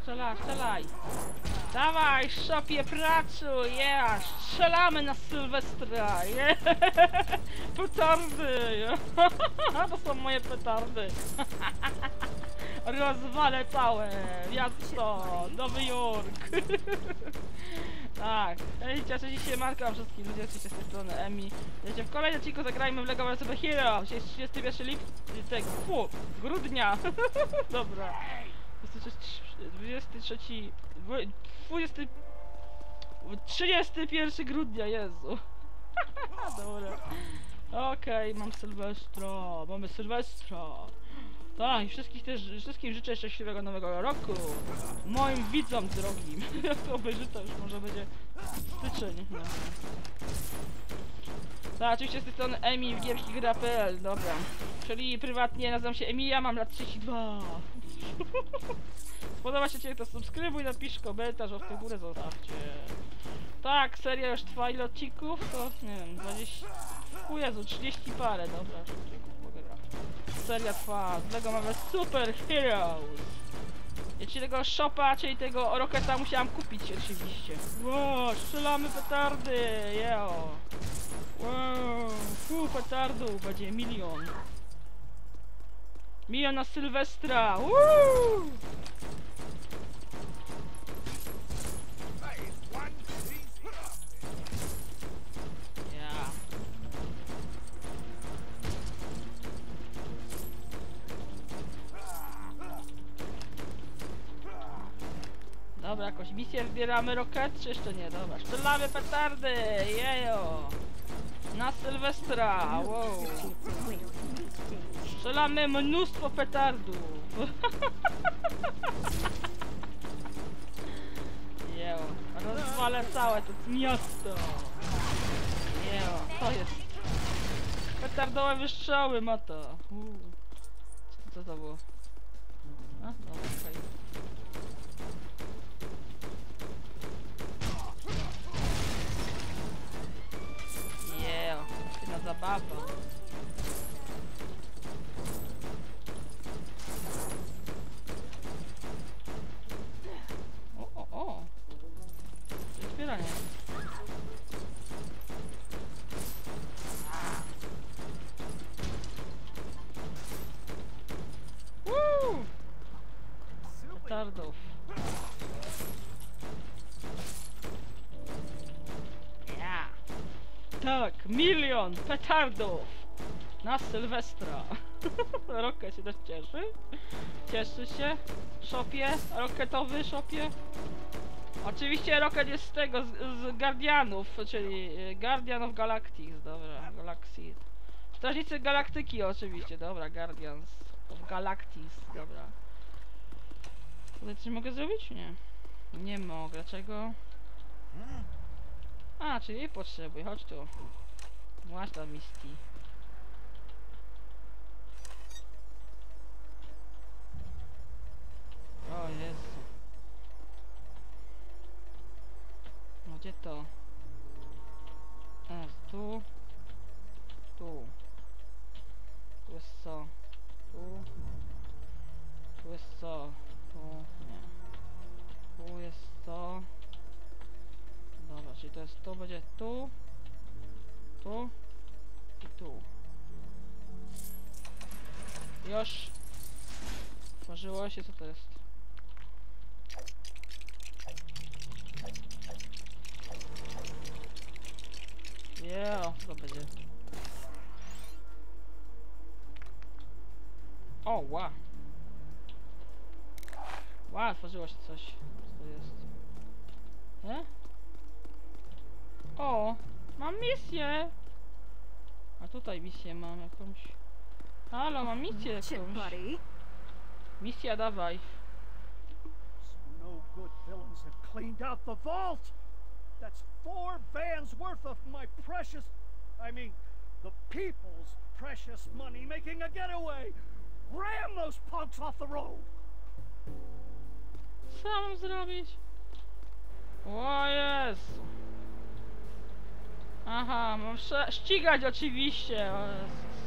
strzelaj. Dawaj, szopie, pracuj, yeah. Strzelamy na Sylwestra, yeah. Petardy, yeah. To są moje petardy. Rozwalę całe miasto, Nowy Jork. Tak, cześć się Marka, wszystkim ludzie, oczywiście z tej strony Emi. Wiecie, w kolejnym odcinku zagrajmy w LEGO Super Hero. Dzisiaj jest 31 grudnia. Dobra. 31 grudnia, Jezu. Dobra. Okej, mam Sylwestra, mamy Sylwestra. Tak, i wszystkim życzę szczęśliwego nowego roku. Moim widzom drogim. Jak to obejrzy, to już może będzie styczeń. No. Tak, oczywiście z tej strony Emi w Gierki.pl, dobra. Czyli prywatnie nazywam się Emilia, mam lat 32. Spodoba się Cię, to subskrybuj, napisz komentarz, łapkę w górę zostawcie. Tak, seria już trwa ile odcinków? To nie wiem, 20... O Jezu, 30 parę, dobra. Seria trwa, z LEGO mamy Super Heroes. Ja ci tego shopa, czyli tego Rocketa musiałam kupić oczywiście. Wow, strzelamy petardy, jeo. Wow, petardów, będzie milion. Milion na Sylwestra, woo! Dobra, jakąś misję zbieramy Rocket, czy jeszcze nie? Dobra, strzelamy petardy, jejo! Na Sylwestra, wow! Strzelamy mnóstwo petardów! Jejo, rozwalę całe to miasto! Jejo, to jest... Petardowe wystrzały ma to! Co to było? A, dobra, okej. Na zabawa. O. Zbieranie. Petardów. Tak, milion petardów na Sylwestra. Rocket się też cieszy. Cieszy się. Shopie, rocketowy shopie. Oczywiście Rocket jest z tego, z Guardianów, czyli Guardian of Galactics, dobra, Galaxy. Strażnicy Galaktyki oczywiście, dobra, Guardians of Galactics, dobra. Tutaj coś mogę zrobić? Nie. Nie mogę, dlaczego? A, czyli jej potrzebuję, chodź tu. Właśnie ta Misty. O Jezu. No gdzie to? Tu. Tu. Tu jest co? Tu. Tu jest co? Tu. Nie. Tu jest co? Dobra, czyli to będzie tu, tu i tu. Już otworzyło się, co to jest? Co to będzie? O, wow. Wow, otworzyło się coś. Co to jest? Nie? O, mam misję! A tutaj misję mam jakąś. Halo, mam misję jakąś. Misja, dawaj. No good villains have cleaned out the vault. That's 4 vans worth of my precious, I mean, the people's precious money making a getaway. Ram those punks off the road. Co mam zrobić? O Jezu. Aha, mam ścigać oczywiście. O Jezus.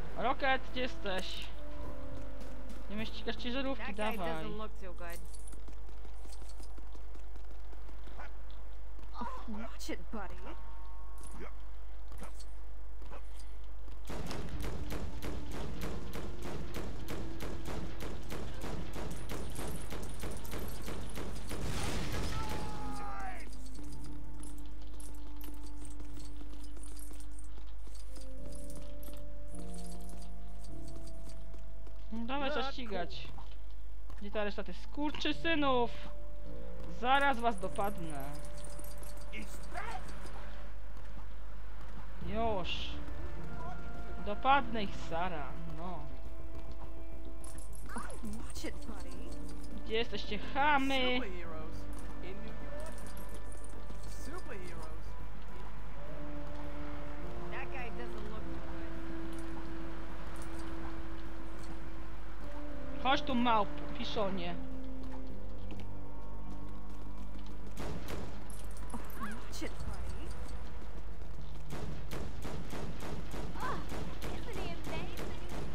Rocket, gdzie jesteś? Nie ścigasz ciężarówki, dawaj. Watch it, buddy. No dawaj, trzeba ścigać. Gdzie ta reszta tych skurczysynów? Zaraz was dopadnę. Już. Dopadnę ich, Sara. No. Watch it, buddy. Gdzie jesteście, chamy? Superheroes in New York. Superheroes. That guy doesn't look good. Chodź tu, małp, piszonie. Watch it, buddy. Isn't he amazing?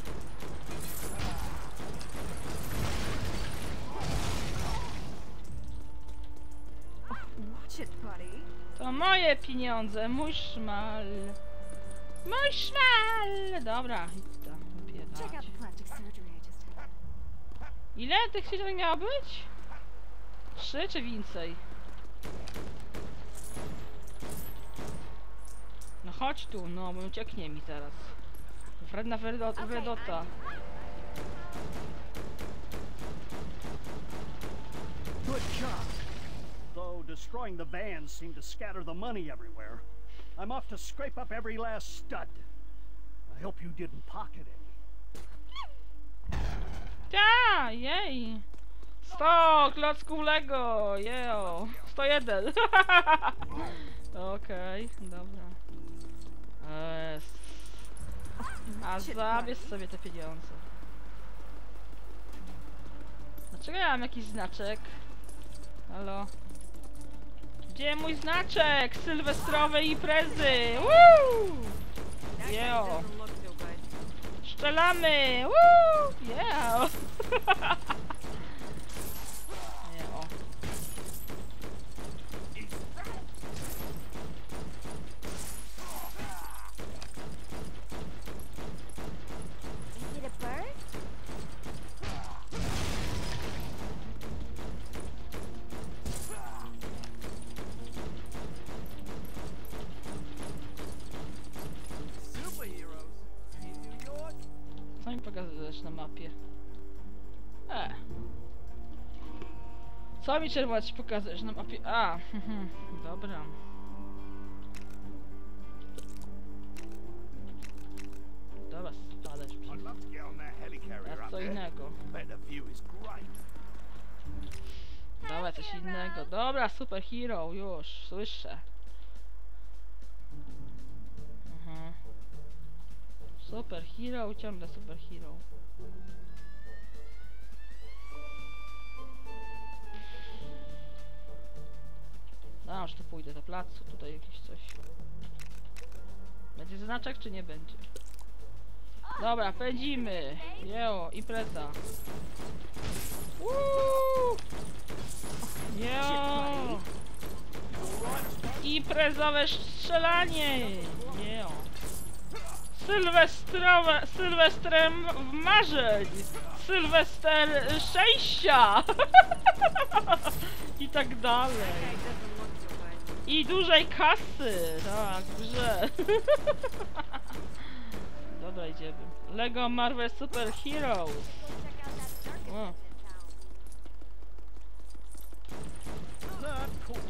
Watch it, buddy. To moje pieniądze, mój szmal. Mój szmal! Dobra, idź tam, Check out wypierdać. the plastic surgery I just had. Ile tych ćwiczeń miało być? 3 czy więcej? No chodź tu, no, bo ucieknie mi zaraz. Wredna Wredota. Good job. Though destroying the vans seemed to scatter the money everywhere, I'm off to scrape up every last stud. I hope you didn't pocket any. Ta, jej! 100 klocków Lego, jeo! 101! Okej, dobra. A zabierz sobie te pieniądze. Dlaczego ja mam jakiś znaczek? Halo? Gdzie mój znaczek? Sylwestrowej imprezy! Woo! That guy Yo. doesn't look so good. Strzelamy! Woo! Yeah! Yeah. Is it a bird? Superheroes in New York. Co mi pokazujesz na mapie? Co mi czerwona ci pokazujesz na mapie? A, dobra. Dobra, spadać. I'd love to get on that helicarrier Teraz up co there. innego. Bet the view is great. Dobra, coś innego. Dobra, super hero, już, słyszę. Super hero, ciągle super hero. No, już tu pójdę do placu, tutaj jakieś coś. Będzie znaczek, czy nie będzie? Dobra, pędzimy! Jeo, impreza! Woo! Jeo! Imprezowe strzelanie! Jeo! Sylwestrem w marzeń! Sylwester szczęścia! I tak dalej. That guy doesn't look so good. I dużej kasy! Tak, w grze. Dobra, idziemy. Lego Marvel Super Heroes. Go check out that circus O. that's in town. Not cool.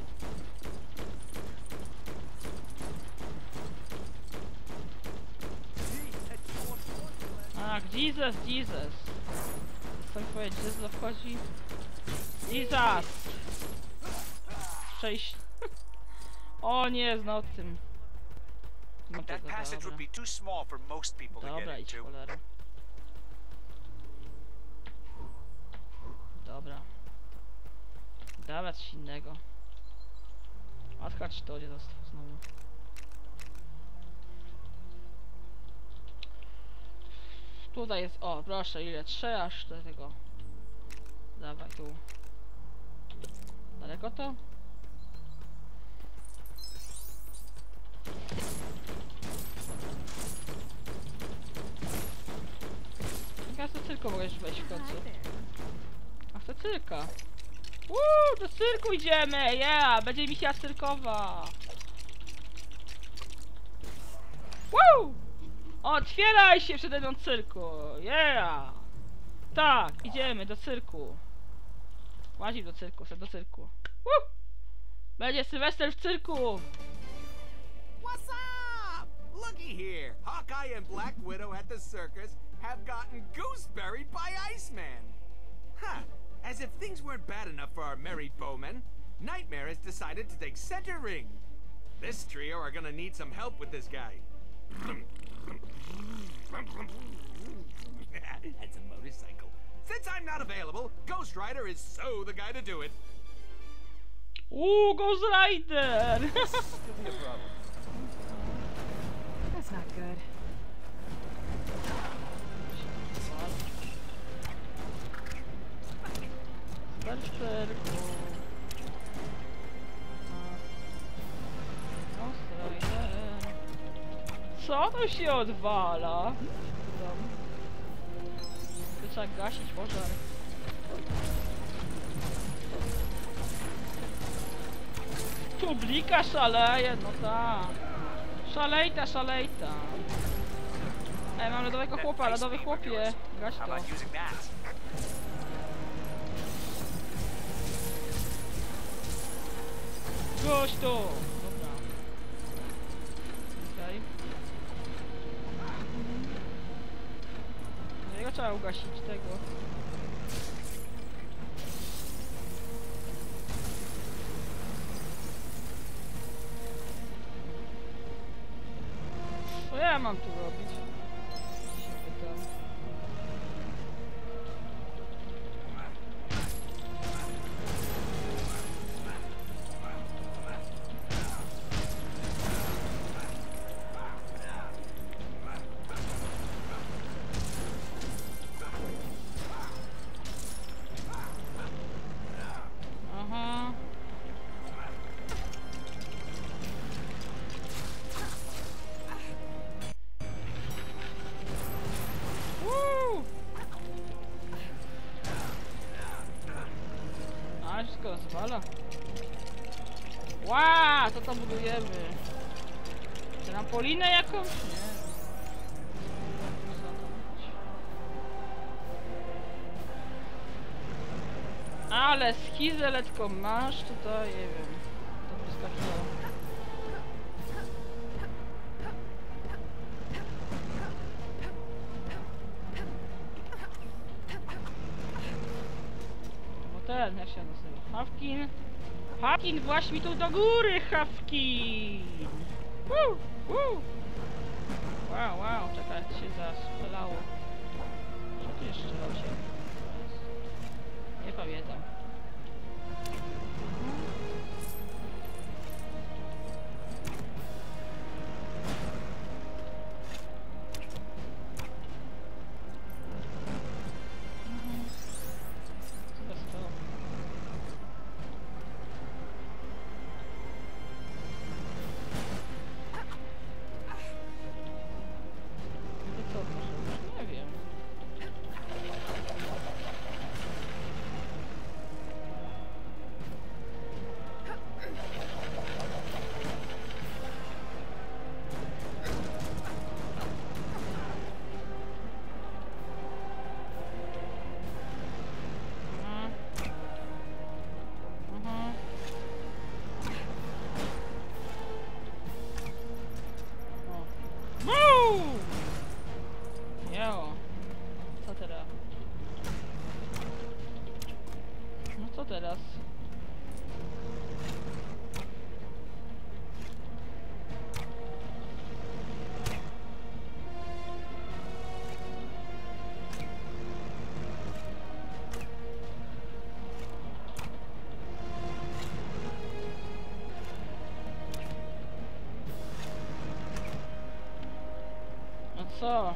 Gee, that short one. Tak, Jesus. Co mi powiedzieć, Jesus wchodzi? Jesus! Cześć. O nie, znał tym. No That tego, passage dobra. would be too small for most people to Dobra, get idź into. cholera. Dobra. Dobra, coś innego. Odhacz to, gdzie został znowu. Tutaj jest, o proszę, ile? 3 aż do tego. Dawaj tu. Daleko to? już weź w końcu. Hi there. A chcę cyrka. Do cyrku idziemy! Yeah! Będzie misja cyrkowa! Otwieraj się przede mną cyrku! Yeah! Tak, idziemy do cyrku. Łazi do cyrku, chcę do cyrku. Będzie Sylwester w cyrku! What's up? Looky here. Hawkeye and Black Widow at the circus have gotten gooseberied by Iceman. Huh. As if things weren't bad enough for our merry bowmen, Nightmare has decided to take center ring. This trio are gonna need some help with this guy. That's a motorcycle. Since I'm not available, Ghost Rider is so the guy to do it. Ghost Rider! Could be a problem. That's not good. Berserku. Ghost Rider. Co to się odwala? Tu trzeba gasić pożar. Publika szaleje, no tak. Szalejta, szalejta. Ej, mam lodowego chłopa, lodowy chłopie. Gaś How to. about using that? Gość to! Dobra. Okej. Jego trzeba ugasić, tego. Co ja mam tu robić? Się pytam. Aha. Woo! A, wszystko rozwala. Ła, co tam budujemy? Trampolinę jakąś? Nie. Ale schizę letko masz tutaj, nie wiem. To wyskakiwało. No ten, jak się nazywa? Hawkin? Hawkin, właśnie mi tu do góry, Hawkin! Wow, wow, czekaj, się zaspalało. Co tu jeszcze się? Nie pamiętam. Co to stało? To co, proszę? Nie wiem. Aha. Aha. O. Boom! Jo. Co teraz? No co teraz? No co?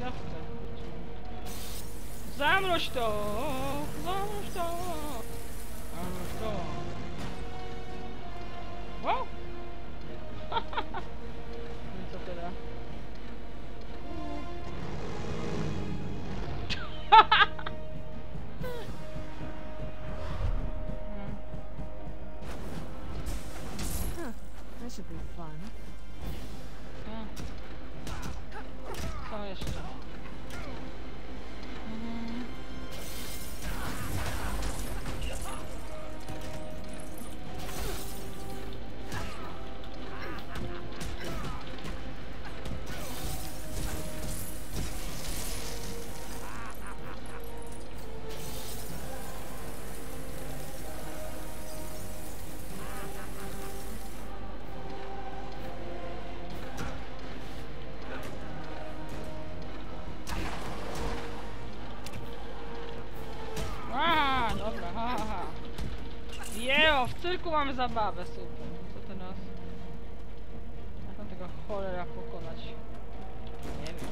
szafce. Zamroź to! Zamroź to! Zamroź to! Wow! No i co teraz? That should be fun. Co jeszcze? Dobra, ha, ha, ha. Jeo, w cyrku mamy zabawę, super. Co teraz? Jak mam tego cholera pokonać? Nie wiem.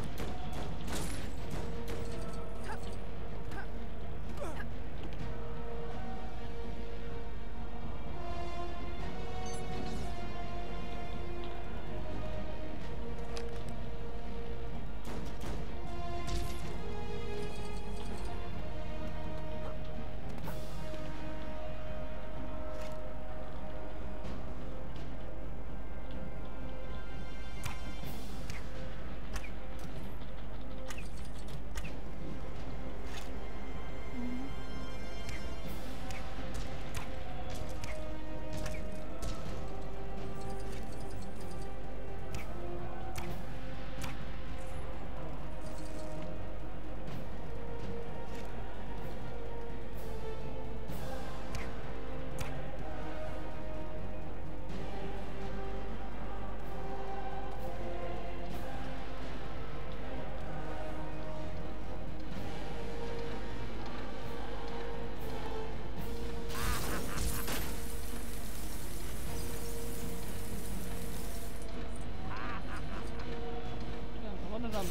Wodę zamrzyć.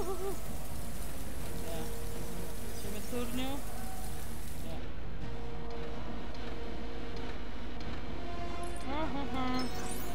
Nie. Ciebie turniu? Nie. Aha.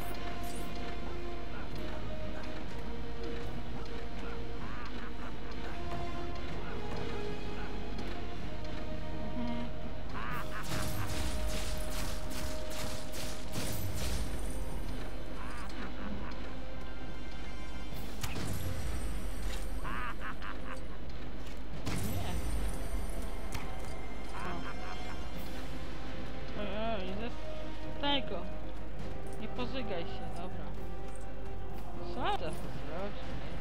Tego. Nie pozygaj się, dobra. Co teraz to zrobić?